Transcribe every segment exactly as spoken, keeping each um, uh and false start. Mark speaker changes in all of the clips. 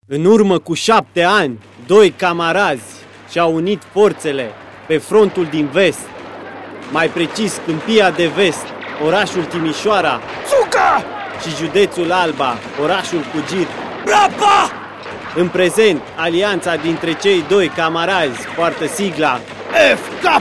Speaker 1: În urmă cu șapte ani, doi camarazi și-au unit forțele pe frontul din vest, mai precis Câmpia de Vest, orașul Timișoara,
Speaker 2: Țuca!
Speaker 1: și județul Alba, orașul Cugir.
Speaker 2: Rapa!
Speaker 1: În prezent, alianța dintre cei doi camarazi poartă sigla
Speaker 2: F K!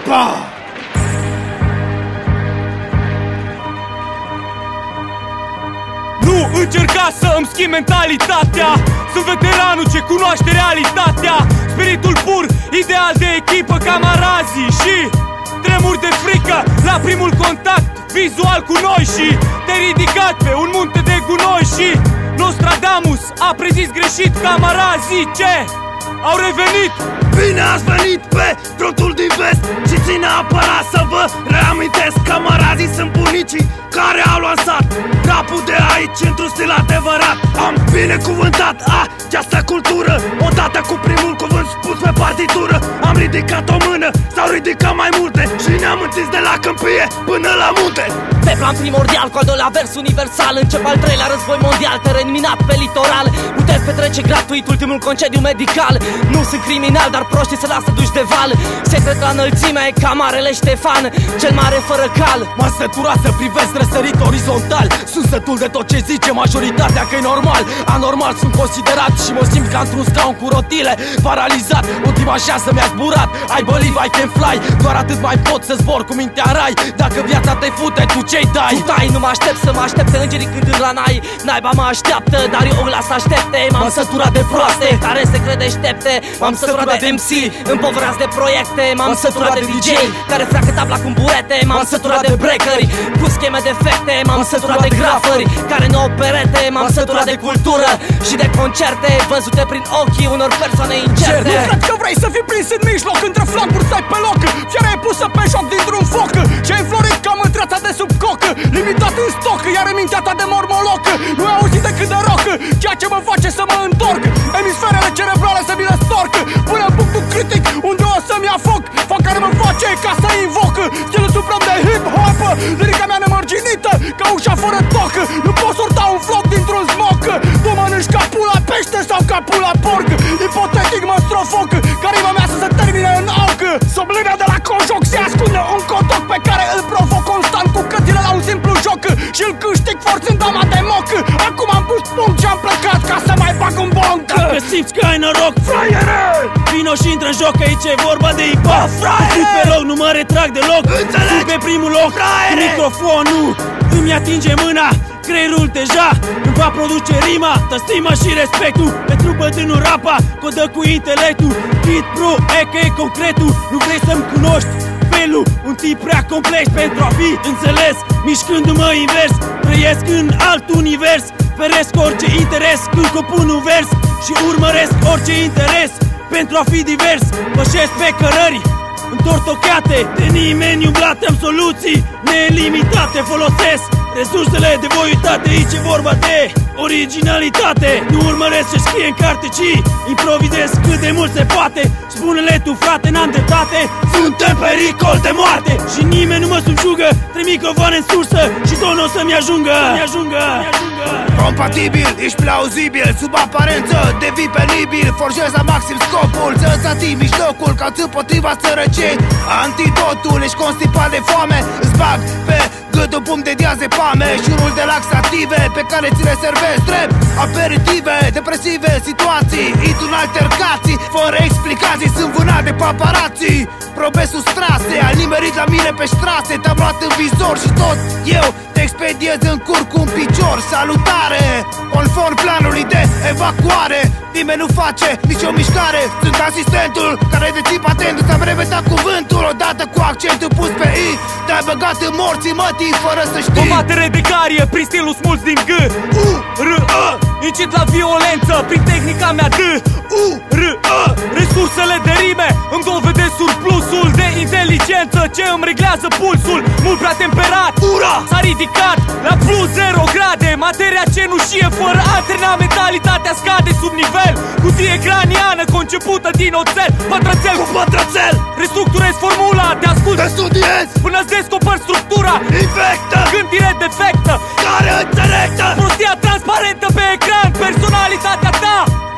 Speaker 2: Nu încerca să îmi schimb mentalitatea. Sunt veteranul ce cunoaște realitatea. Spiritul pur, ideal de echipă, camarazii și tremuri de frică la primul contact vizual cu noi. Și te-ai ridicat pe un munte de gunoi și Nostradamus a prezis greșit. Camarazii ce au revenit. Bine ați venit pe frontul din vest și ține apărat să vă reamintesc. Camarazii sunt bunicii care au lansat rapul de aici într-un stil adevărat. Am binecuvântat această cultură odată cu primul cuvânt spus pe partitură. Am ridicat o mână, s-au ridicat mai multe și ne-am întins de la câmpie până la munte.
Speaker 3: Pe plan primordial, cu al doilea vers universal, încep al treilea război mondial, teren minat pe litoral. Puteți petrece gratuit ultimul concediu medical. Nu sunt criminal, dar proștii se lasă duși de val. Secret la înălțimea e camarele Ștefan, cel mare fără cal.
Speaker 2: M-am săturat să privesc răsărit orizontal. Sunt sătul de tot ce zice majoritatea că e normal. Anormal sunt considerat și mă simt ca într-un scaun cu rotile, paralizat, ultima șansă mi-a zburat. I believe I can fly, doar atât mai pot să zbor cu mintea în rai. Dacă viața te fute, tu ce-i dai?
Speaker 3: Futai, nu mă aștept să mă aștepte îngerii cântând la nai. Naiba mă așteaptă, dar eu o las aștepte. M-am săturat de proaste care se crede ștepte. M-am săturat de M C împovărați de proiecte. M-am săturat de D J care freacă tabla cu burete. M-am săturat de breakeri cu scheme defecte. M-am săturat de grafări care nu au perete. M-am săturat de cultură și de concerte văzute prin ochii unor persoane incerte.
Speaker 2: Nu cred că vrei să fii prins în mijloc, între flancuri stai pe loc. Fiera e pusă pe joc dintr-un foc și ai înflorit ca mântreața de sub coc. Limitat în stoc, iar mintea ta de mormoloc. Nu ai auzit decât de rock, ceea ce mă face să mă întorc. Emisferele cerebrale să mi le storc până în punctul critic unde o să-mi ia foc. Foc care mă face ca să invoc stilul suprem de hip-hop. Lirica mea nemărginită ca ușa fără toc. Nu pot sorta un floc dintr-un smoc. Tu mănânci ca pula pește sau ca pula porc. Ipotetic mă strofoc ca rima mea să se termine în auc. Sub linia de la conjoc se ascunde un cotoc pe care îl provoc constant cu cățile la un simplu joc și îl câștig forțând dama de moc. Acum am pus punct și am plecat ca să mai fac un bonc.
Speaker 4: Dacă simți că ai noroc,
Speaker 2: fraiere,
Speaker 4: vino și intră în joc, aici e vorba de hip-hop. Fut pe loc, nu mă retrag deloc. Sunt pe primul loc,
Speaker 2: fraiere.
Speaker 4: Microfonul îmi atinge mâna, creierul deja îmi va produce rima, tă stima și respectul pentru bătrânul rapa, codă cu intelectul. Hit Pro, e că e concretul. Nu vrei să-mi cunoști felul, un tip prea complex pentru a fi înțeles. Mișcându-mă invers, trăiesc în alt univers. Feresc orice interes când compun un vers și urmăresc orice interes pentru a fi divers. Pășesc pe cărări întortocate, de nimeni umblate, am soluții nelimitate. Folosesc resursele de voitate, aici e vorba de originalitate. Nu urmăresc ce scrie în carte, ci improvizez cât de mult se poate. Spune-le tu, frate, n-am dreptate, sunt în pericol de moarte și nimeni nu mă subjugă. Trei microfoane în sursă și tot n-o să-mi ajungă, să-mi ajungă, să-mi ajungă.
Speaker 2: Compatibil, ești plauzibil, sub aparență devii penibil. Forjezi la maxim scopul, să-ți atingi mijlocul ca împotriva sărăciei. Antidotul, ești constipat de foame, îți bag pe gât un pumn de diazepame și unul de laxative pe care ți le servezi drept aperitive. Depresive situații, intru în altercații fără explicații, sunt vânat de paparații. Probe sustrase, ai nimerit la mine pe strase, te-am luat în vizor și tot eu te expediez în cur cu un picior. Salutare, conform planului de evacuare, nimeni nu face nicio mișcare. Sunt asistentul care deții patentul, ți-am repetat cuvântul odată cu accentul pus pe I. Te-ai băgat în morții mătii fără să știi.
Speaker 3: O batere de carie prin stilul smulț din G
Speaker 2: U, R, A.
Speaker 3: Incit la violență prin tehnica mea D
Speaker 2: U, R, A.
Speaker 3: Resursele de rime îmi dovedesc surplusul de inteligență ce îmi reglează pulsul. Mult prea temperat,
Speaker 2: ura,
Speaker 3: s-a ridicat la plus zero grade. Materia cenușie fără antena, mentalitatea scade sub nivel. Cutie craniană concepută din oțel, pătrățel
Speaker 2: cu pătrățel.
Speaker 3: Restructurez formula, te ascult,
Speaker 2: te studiez
Speaker 3: până-ți descoperi structura
Speaker 2: infectă,
Speaker 3: gândire defectă
Speaker 2: care înțelectă
Speaker 3: prostia transparentă pe ecran. Personalitatea ta